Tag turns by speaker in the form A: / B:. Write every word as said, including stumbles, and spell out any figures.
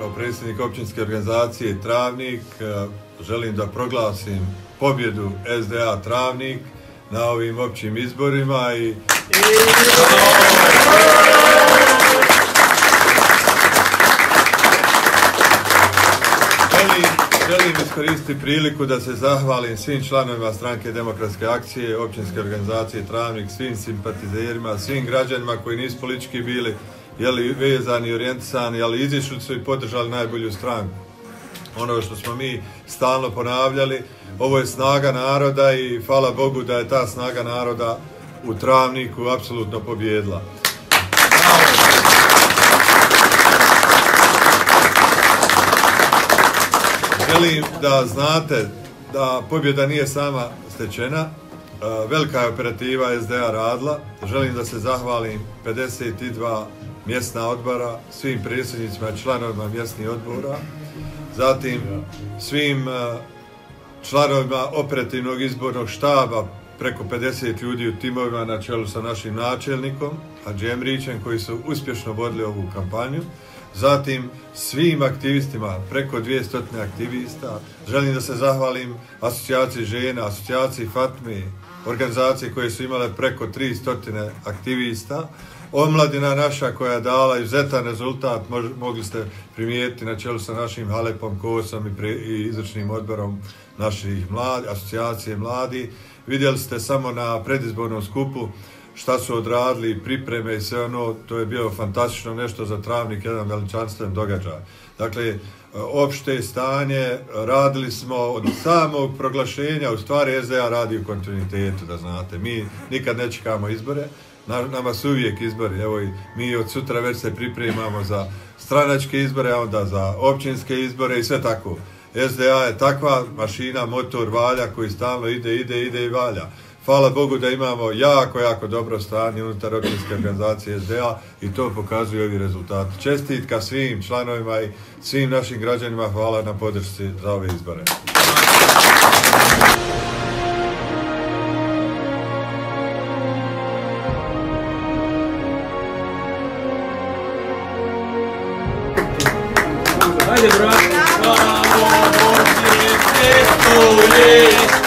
A: kao predsjednik općinske organizacije Travnik želim da proglasim pobjedu S D A Travnik na ovim općim izborima i želim, želim iskoristiti priliku da se zahvalim svim članovima Stranke demokratske akcije, općinske organizacije Travnik, svim simpatizerima, svim građanima koji nisu politički bili jeli vezani i orijentisani, ali izišli su i podržali najbolju stranku. Ono što smo mi stalno ponavljali, ovo je snaga naroda i hvala Bogu da je ta snaga naroda u Travniku apsolutno pobjedila. Želim da znate da pobjeda nije sama stečena, velika je operativa S D A radila, želim da se zahvalim pedeset dva mjesna odbora, svim predsjednicima i članovima mjesnih odbora, zatim svim članovima operativnog izbornog štaba, preko pedeset ljudi u timovima na čelu sa našim načelnikom, Hadži Emrićem, koji su uspješno vodili ovu kampanju, zatim svim aktivistima, preko dvjesto aktivista, želim da se zahvalim asocijaciji žena, asocijaciji Fatme, organizacije koje su imale preko tristo aktivista, omladina naša koja je dala izuzetan rezultat, mogli ste primijetiti na čelu sa našim Halepom Kosom i, pre, i izvršnim odborom naših mladi, asocijacije mladi. Vidjeli ste samo na predizbornom skupu šta su odradili, pripreme i sve ono, to je bilo fantastično nešto za Travnik, jedan veličanstven događaj. Dakle, opšte stanje, radili smo od samog proglašenja, u stvari S D A radi u kontinuitetu, da znate. Mi nikad ne čekamo izbore, nama su uvijek izbori, evo i mi od sutra već se pripremamo za stranačke izbore, a onda za općinske izbore i sve tako. S D A je takva mašina, motor valja koji stalno ide, ide, ide i valja. Hvala Bogu da imamo jako, jako dobro stanje unutar općinske organizacije S D A i to pokazuju ovi rezultati. Čestitka svim članovima i svim našim građanima, hvala na podršci za ove izbore.
B: Ajde, brate! Bravo, ovdje,